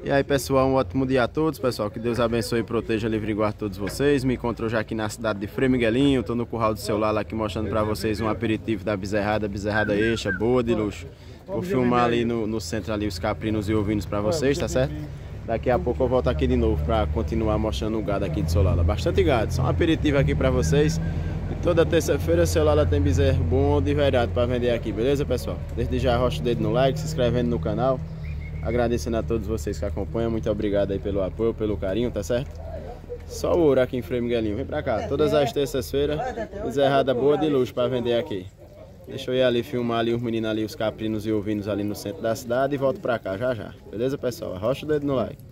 E aí pessoal, um ótimo dia a todos, pessoal, que Deus abençoe e proteja, livre e guarde todos vocês. Me encontro já aqui na cidade de Frei Miguelinho, tô no curral do seu Lala aqui mostrando pra vocês um aperitivo da bezerrada eixa, boa de luxo. Vou filmar ali no centro ali os caprinos e ovinos pra vocês, tá certo? Daqui a pouco eu volto aqui de novo pra continuar mostrando o gado aqui de seu Lala. Bastante gado, só um aperitivo aqui pra vocês. E toda terça-feira seu Lala tem bezerro bom de verdade pra vender aqui, beleza pessoal? Desde já arrocha o dedo no like, se inscrevendo no canal. Agradecendo a todos vocês que acompanham, muito obrigado aí pelo apoio, pelo carinho, tá certo? Só o ouro aqui em Frei Miguelinho, vem pra cá, todas as terças-feiras, bezerrada boa de luxo pra vender aqui. Deixa eu ir ali filmar ali os meninos ali, os caprinos e ovinos ali no centro da cidade e volto pra cá já já, beleza pessoal? Arrocha o dedo no like.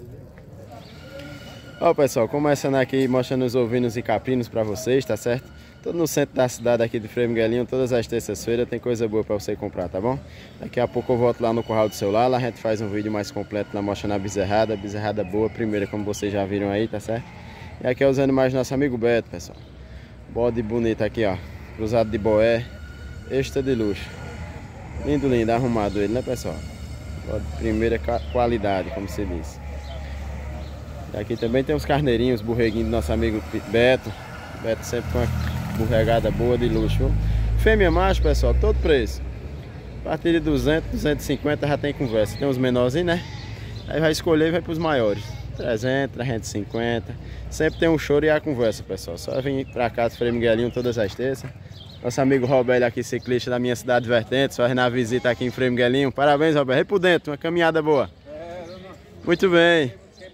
Ó pessoal, começando aqui mostrando os ovinos e caprinos pra vocês, tá certo? Todo no centro da cidade aqui de Frei Miguelinho, todas as terças-feiras tem coisa boa pra você comprar, tá bom? Daqui a pouco eu volto lá no curral do seu Lala, a gente faz um vídeo mais completo lá mostrando a bezerrada boa, primeira como vocês já viram aí, tá certo? E aqui é os animais do nosso amigo Beto, pessoal. Bode bonito aqui, ó, cruzado de boé, extra de luxo. Lindo, lindo, arrumado ele, né pessoal? Bode de primeira qualidade, como se diz. E aqui também tem os carneirinhos, borreguinhos do nosso amigo Beto. Beto sempre com uma borregada boa de luxo, viu? Fêmea macho, pessoal, todo preço. A partir de 200, 250 já tem conversa. Tem os menorzinhos, né? Aí vai escolher e vai para os maiores. 300, 350. Sempre tem um choro e a conversa, pessoal. Só vir para cá, Frei Miguelinho, todas as terças. Nosso amigo Roberto aqui, ciclista da minha cidade Vertentes, fazendo a visita aqui em Frei Miguelinho. Parabéns, Roberto. Vem por dentro, uma caminhada boa. Muito bem.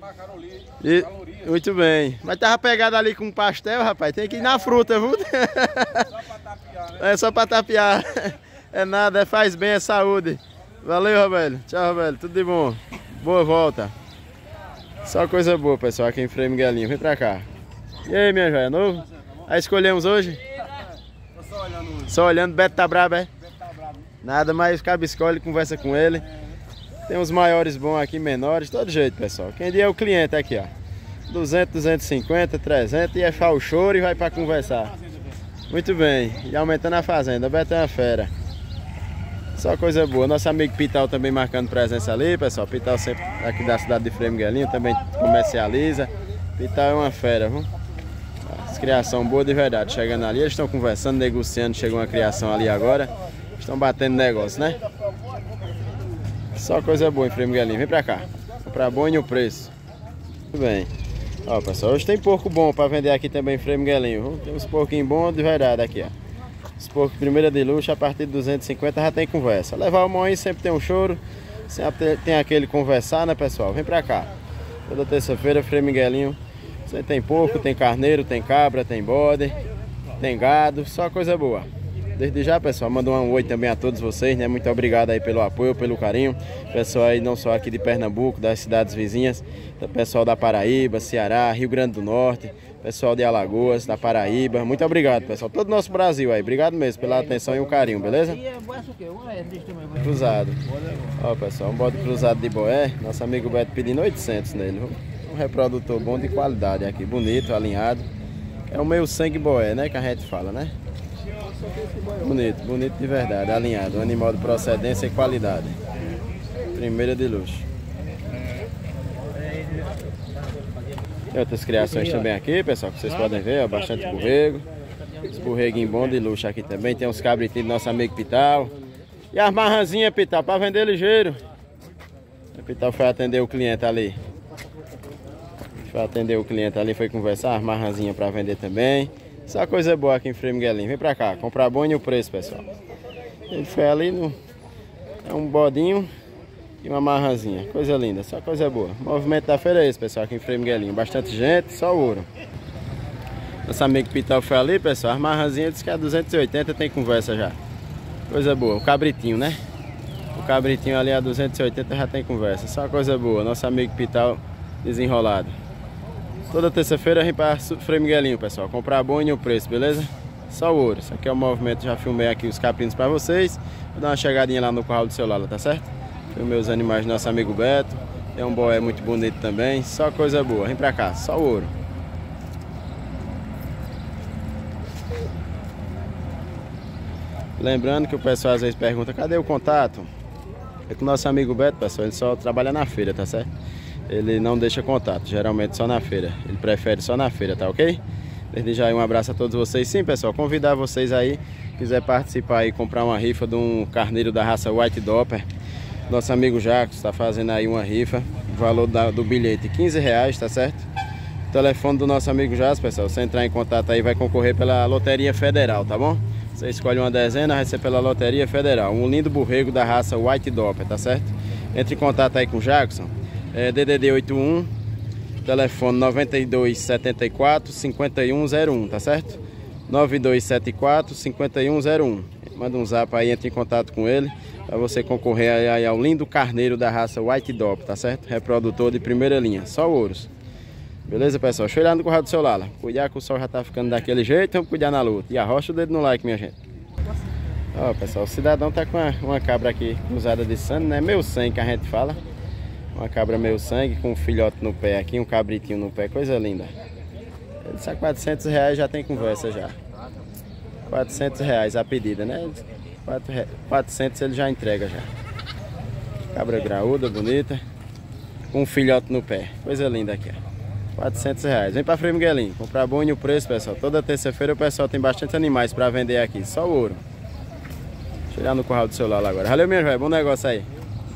Muito bem. Mas tava pegado ali com pastel, rapaz. Tem que ir na fruta, viu? Só pra tapear, né? É só pra tapear. É nada, faz bem, é saúde. Valeu, Roberto. Tchau, Roberto. Tudo de bom. Boa volta. Só coisa boa, pessoal, aqui em Frei Miguelinho. Vem pra cá. E aí, minha joia, novo? Aí escolhemos hoje? Tô só olhando hoje. Só olhando, Beto tá brabo, é? Beto tá brabo. Nada, mas cabe escolhe, conversa com ele. Tem uns maiores bons aqui, menores, todo jeito, pessoal. Quem dia é o cliente aqui, ó. 200, 250, 300 e é o choro e vai para conversar. Muito bem, e aumentando a fazenda, o Beto é uma fera. Só coisa boa. Nosso amigo Pital também marcando presença ali, pessoal. Pital sempre aqui da cidade de Frei Miguelinho, também comercializa. Pital é uma fera, viu? As criação boa de verdade, chegando ali, eles estão conversando, negociando, chegou uma criação ali agora. Estão batendo negócio, né? Só coisa boa em Frei Miguelinho, vem pra cá. Comprar bom e o preço. Muito bem. Ó pessoal, hoje tem porco bom para vender aqui também em Frei Miguelinho, viu? Tem uns porquinhos bons de verdade aqui, ó. Os porcos primeira de luxo, a partir de 250 já tem conversa. Levar o mão sempre tem um choro, sempre tem aquele conversar, né pessoal? Vem pra cá. Toda terça-feira, Frei Miguelinho. Você tem porco, tem carneiro, tem cabra, tem bode, tem gado, só coisa boa. Desde já, pessoal, mando um oi também a todos vocês, né? Muito obrigado aí pelo apoio, pelo carinho. Pessoal aí não só aqui de Pernambuco, das cidades vizinhas, pessoal da Paraíba, Ceará, Rio Grande do Norte, pessoal de Alagoas, da Paraíba. Muito obrigado, pessoal. Todo o nosso Brasil aí. Obrigado mesmo pela atenção e o carinho, beleza? Cruzado. Ó, pessoal, um bode cruzado de boé. Nosso amigo Beto pedindo 800 nele, viu? Um reprodutor bom de qualidade aqui, bonito, alinhado. É um meio sangue boé, né? Que a gente fala, né? Bonito, bonito de verdade, alinhado, um animal de procedência e qualidade. Primeira de luxo. Tem outras criações também aqui, pessoal, que vocês podem ver, ó, bastante borrego. Os borreguinhos bons de luxo aqui também. Tem uns cabritinhos do nosso amigo Pital. E as marranzinhas, Pital, para vender ligeiro. O Pital foi atender o cliente ali. Foi atender o cliente ali, foi conversar, as marranzinhas para vender também. Só coisa boa aqui em Frei Miguelinho. Vem pra cá, comprar bom e o preço, pessoal. Ele foi ali no... É um bodinho e uma marranzinha. Coisa linda, só coisa boa. O movimento da feira é esse, pessoal, aqui em Frei Miguelinho. Bastante gente, só ouro. Nosso amigo Pital foi ali, pessoal. As marranzinhas disse que é 280, tem conversa já. Coisa boa. O cabritinho, né? O cabritinho ali a 280 já tem conversa. Só coisa boa. Nosso amigo Pital desenrolado. Toda terça-feira a gente para Frei Miguelinho, pessoal. Comprar bom e o preço, beleza? Só o ouro. Isso aqui é o movimento. Já filmei aqui os caprinos para vocês. Vou dar uma chegadinha lá no curral do seu Lala, tá certo? Filmei os animais do nosso amigo Beto. Tem um boé muito bonito também. Só coisa boa. Vem pra cá. Só o ouro. Lembrando que o pessoal às vezes pergunta: cadê o contato? É com o nosso amigo Beto, pessoal, ele só trabalha na feira, tá certo? Ele não deixa contato, geralmente só na feira. Ele prefere só na feira, tá ok? Desde já um abraço a todos vocês. Sim, pessoal, convidar vocês aí, quiser participar e comprar uma rifa de um carneiro da raça White Doppler. Nosso amigo Jacos está fazendo aí uma rifa. O valor do bilhete R$15, tá certo? O telefone do nosso amigo Jacos, pessoal, você entrar em contato aí, vai concorrer pela Loteria Federal, tá bom? Você escolhe uma dezena, vai ser pela Loteria Federal. Um lindo borrego da raça White Doppler, tá certo? Entre em contato aí com o Jackson. DDD 81, telefone 9274 5101, tá certo? 9274 5101. Manda um zap aí, entre em contato com ele, para você concorrer aí ao lindo carneiro da raça White Doppler, tá certo? Reprodutor de primeira linha, só ouros. Beleza, pessoal? Deixa eu olhar no curral do seu Lala. Cuidar que o sol já tá ficando daquele jeito, vamos cuidar na luta. E arrocha o dedo no like, minha gente. Ó, pessoal, o cidadão tá com uma cabra aqui cruzada de sangue, né? Meio sangue que a gente fala. Uma cabra meio sangue com um filhote no pé aqui, um cabritinho no pé, coisa linda. Ele disse R$400, já tem conversa já. R$400 a pedida, né? 400 ele já entrega já. Cabra graúda, bonita. Com um filhote no pé, coisa linda aqui, ó. R$400. Vem pra Frei Miguelinho, comprar bom e o preço, pessoal. Toda terça-feira o pessoal tem bastante animais pra vender aqui, só ouro. Deixa eu olhar no curral do seu Lala agora. Valeu, minha joia, bom negócio aí.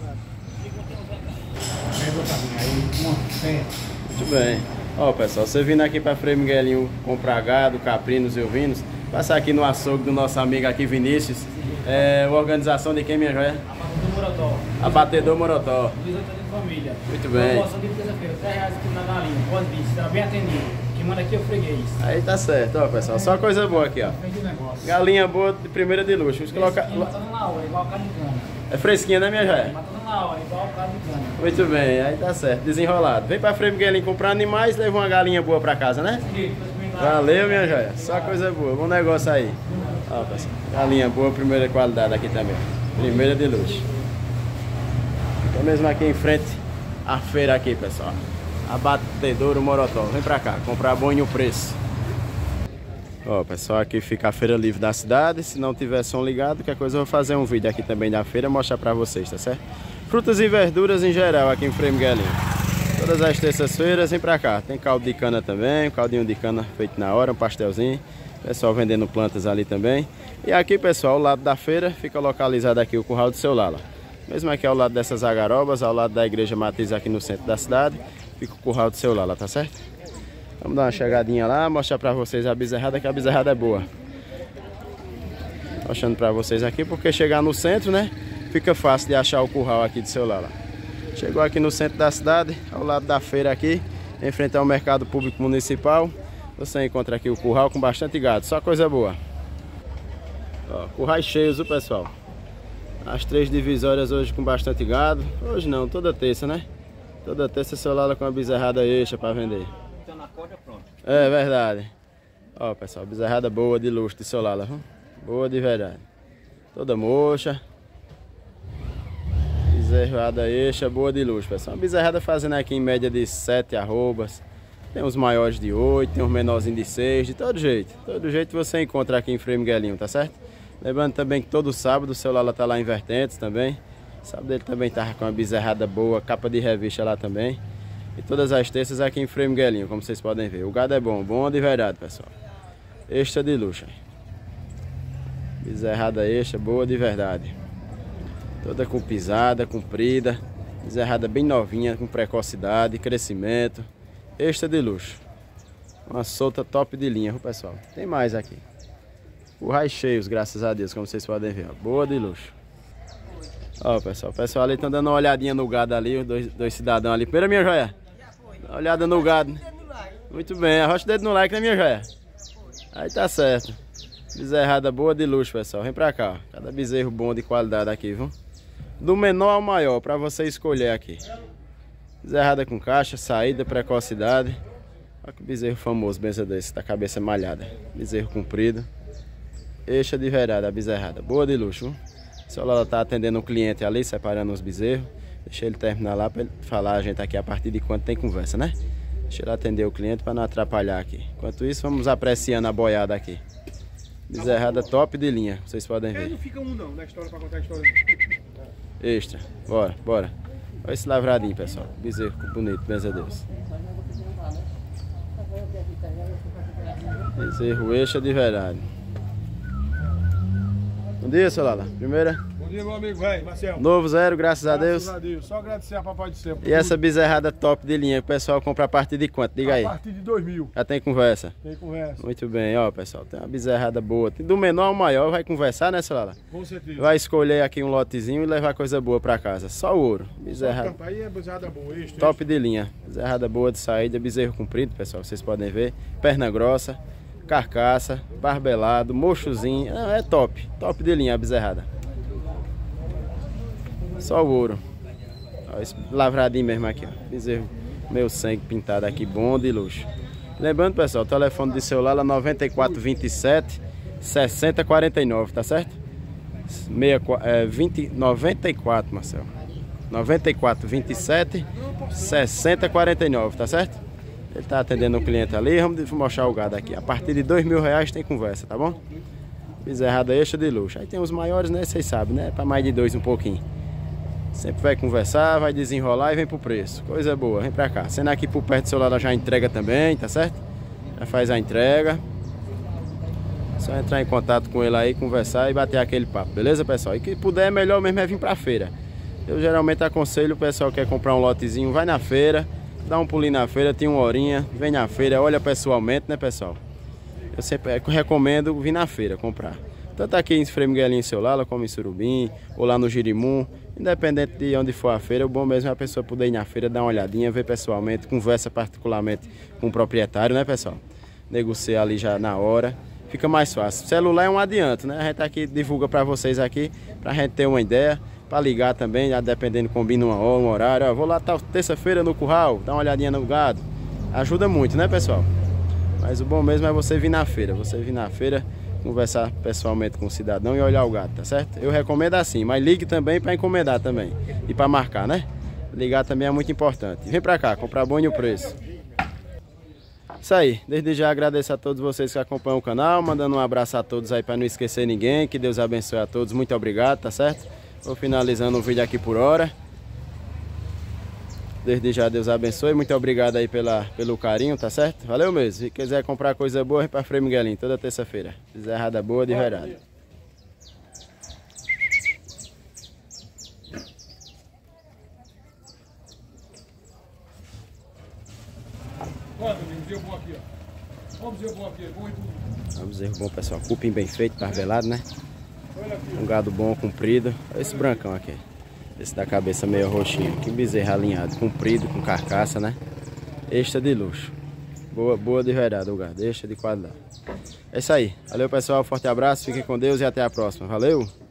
Muito bem. Ó, pessoal, você vindo aqui para Frei Miguelinho comprar gado, caprinos e ovinos, passar aqui no açougue do nosso amigo aqui, Vinícius. Organização de quem, minha joia? Abatedor Morotó. Família. Muito bem. Promoção de terça-feira, R$10 aqui na galinha, pós-bicho, será bem atendido. Quem manda aqui é o freguês. Aí tá certo, ó, pessoal, só coisa boa aqui, ó. Galinha boa de primeira de luxo. Matando na hora, igual carne de cana. É fresquinha, né, minha joia? Matando na hora, igual carne de cana. Muito bem, aí tá certo, desenrolado. Vem pra Frei Miguelinho comprar animais, leva uma galinha boa pra casa, né? Valeu, minha joia, só coisa boa, bom negócio aí. Ó, pessoal, galinha boa, primeira qualidade aqui também. Primeira de luxo. Tô mesmo aqui em frente à feira aqui, pessoal. Abatedouro Morotó. Vem pra cá, comprar bom e o preço. Ó, pessoal, aqui fica a feira livre da cidade. Se não tiver som ligado, qualquer coisa eu vou fazer um vídeo aqui também da feira, mostrar pra vocês, tá certo? Frutas e verduras em geral aqui em Frei Miguelinho. Todas as terças-feiras, vem pra cá. Tem caldo de cana também, caldinho de cana feito na hora, um pastelzinho. Pessoal vendendo plantas ali também. E aqui, pessoal, ao lado da feira, fica localizado aqui o curral do seu Lala. Mesmo aqui ao lado dessas agarobas, ao lado da igreja matriz aqui no centro da cidade, fica o curral do seu Lala, tá certo? Vamos dar uma chegadinha lá, mostrar pra vocês a bezerrada, que a bezerrada é boa. Mostrando pra vocês aqui, porque chegar no centro, né, fica fácil de achar o curral aqui do seu Lala. Chegou aqui no centro da cidade, ao lado da feira aqui, em frente ao mercado público municipal. Você encontra aqui o curral com bastante gado, só coisa boa. Ó, currais cheios, viu, pessoal? As 3 divisórias hoje com bastante gado. Hoje não, toda terça, né? Toda terça seu Lala com uma bezerrada extra para vender. Então na corda pronto. É verdade. Ó, pessoal, bezerrada boa de luxo de seu Lala, viu? Boa de verdade. Toda mocha. Bezerrada extra, boa de luxo, pessoal. Uma bezerrada fazendo aqui em média de 7 arrobas. Tem uns maiores de 8, tem uns menorzinhos de 6, de todo jeito. Todo jeito você encontra aqui em Frei Miguelinho, tá certo? Lembrando também que todo sábado o seu Lala tá lá em Vertentes também. Sábado ele também tá com uma bezerrada boa, capa de revista lá também. E todas as terças aqui em Frei Miguelinho, como vocês podem ver. O gado é bom, bom de verdade, pessoal. Extra de luxo. Bezerrada extra, boa de verdade. Toda com pisada, comprida. Bezerrada bem novinha, com precocidade, crescimento. Extra de luxo. Uma solta top de linha, viu, pessoal? Tem mais aqui. Currais cheios, graças a Deus, como vocês podem ver, ó. Boa de luxo. Ó, pessoal, o pessoal ali tá dando uma olhadinha no gado ali, os dois cidadãos ali. Primeiro, minha joia. Dá uma olhada no gado. Muito bem, arrocha o dedo no like, né, minha joia? Aí tá certo. Bezerrada boa de luxo, pessoal. Vem pra cá, ó. Cada bezerro bom de qualidade aqui, viu? Do menor ao maior, pra você escolher aqui. Bezerrada com caixa, saída, precocidade. Olha que bezerro famoso, benção desse, da cabeça malhada. Bezerro comprido. Extra de verdade a bezerrada, boa de luxo. O seu Lala tá atendendo um cliente ali, separando os bezerros. Deixa ele terminar lá para ele falar a gente aqui a partir de quando tem conversa, né? Deixa ele atender o cliente para não atrapalhar aqui. Enquanto isso, vamos apreciando a boiada aqui. Bezerrada top de linha, vocês podem ver. Não fica um não, na história para contar a história. Extra. Bora, bora. Olha esse lavradinho, pessoal. Bezerro bonito, benza a Deus. Bezerro extra de verdade. Bom dia, seu Lala. Primeira. Bom dia, meu amigo velho, Marcelo. Novo zero, graças a Deus. Graças a Deus. Só agradecer a papai do céu. E essa bezerrada top de linha, o pessoal compra a partir de quanto? Diga aí. A partir de 2.000. Já tem conversa? Tem conversa. Muito bem, ó, pessoal. Tem uma bezerrada boa. Do menor ao maior, vai conversar, né, seu Lala? Com certeza. Vai escolher aqui um lotezinho e levar coisa boa pra casa. Só o ouro. Bezerrada. Aí é bezerrada boa. Top de linha. Bezerrada boa de saída, bezerro comprido, pessoal. Vocês podem ver. Perna grossa, carcaça, barbelado, mochozinho. Não, é top. Top de linha a bezerrada. Só o ouro. Ó, esse lavradinho mesmo aqui, ó. Bezerro, meu sangue pintado aqui, bom de luxo. Lembrando, pessoal, o telefone de celular é 9427 6049, tá certo? 94, Marcelo. 9427 6049, tá certo? Ele tá atendendo o cliente ali. Vamos mostrar o gado aqui. A partir de R$2.000 tem conversa, tá bom? Bezerrada extra de luxo. Aí tem os maiores, né? Vocês sabem, né? Para mais de 2 um pouquinho. Sempre vai conversar, vai desenrolar e vem pro preço. Coisa boa, vem pra cá. Sendo aqui por perto do celular já entrega também, tá certo? Já faz a entrega. Só entrar em contato com ele aí, conversar e bater aquele papo, beleza, pessoal? E que puder, melhor mesmo é vir pra feira. Eu geralmente aconselho o pessoal que quer comprar um lotezinho, vai na feira, dá um pulinho na feira, tem uma horinha, vem na feira, olha pessoalmente, né, pessoal? Eu sempre recomendo vir na feira comprar. Tanto aqui em Frei Miguelinho, seu Lala, como em Surubim, ou lá no Girimum. Independente de onde for a feira, o bom mesmo é a pessoa poder ir na feira, dar uma olhadinha, ver pessoalmente, conversa particularmente com o proprietário, né, pessoal? Negociar ali já na hora, fica mais fácil. O celular é um adianto, né? A gente aqui divulga para vocês aqui, pra gente ter uma ideia, para ligar também, já dependendo, combina uma hora, um horário. Ó, vou lá tal terça-feira no curral, dar uma olhadinha no gado. Ajuda muito, né, pessoal? Mas o bom mesmo é você vir na feira, conversar pessoalmente com o cidadão e olhar o gado, tá certo? Eu recomendo assim, mas ligue também para encomendar também e para marcar, né? Ligar também é muito importante. Vem para cá, comprar bom e o preço. Isso aí, desde já agradeço a todos vocês que acompanham o canal, mandando um abraço a todos aí para não esquecer ninguém, que Deus abençoe a todos, muito obrigado, tá certo? Vou finalizando o vídeo aqui por hora. Desde já Deus abençoe, muito obrigado aí pelo carinho, tá certo? Valeu mesmo, se quiser comprar coisa boa, vem pra Frei Miguelinho, toda terça-feira. Bezerrada boa de verdade. Olha, bezerro bom aqui, ó. Olha o bezerro bom aqui, bom e tudo. É um bezerro bom, pessoal, cupim bem feito, barbelado, né? Olha aqui, Um gado bom, comprido. Olha esse brancão aqui. Esse da cabeça meio roxinho. Que bezerro alinhado, comprido, com carcaça, né? Extra de luxo. Boa de verdade o gado, extra de qualidade. É isso aí. Valeu, pessoal. Forte abraço, fiquem com Deus e até a próxima. Valeu!